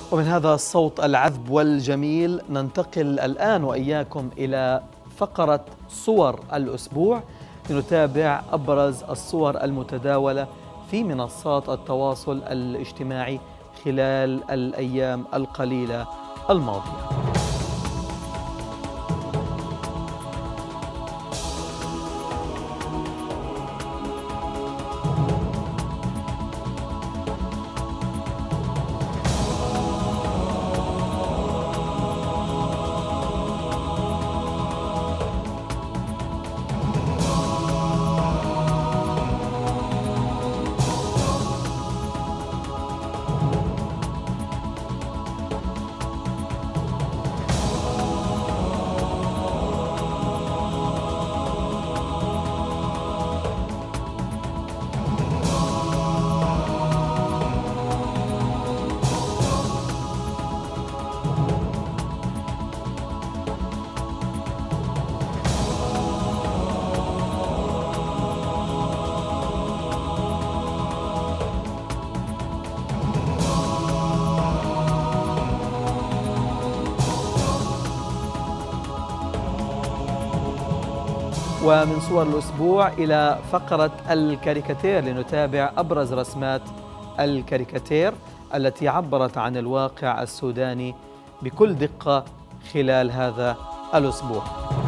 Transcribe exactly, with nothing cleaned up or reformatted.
ومن هذا الصوت العذب والجميل ننتقل الآن وإياكم إلى فقرة صور الأسبوع لنتابع أبرز الصور المتداولة في منصات التواصل الاجتماعي خلال الأيام القليلة الماضية. ومن صور الأسبوع إلى فقرة الكاريكاتير لنتابع أبرز رسمات الكاريكاتير التي عبرت عن الواقع السوداني بكل دقة خلال هذا الأسبوع.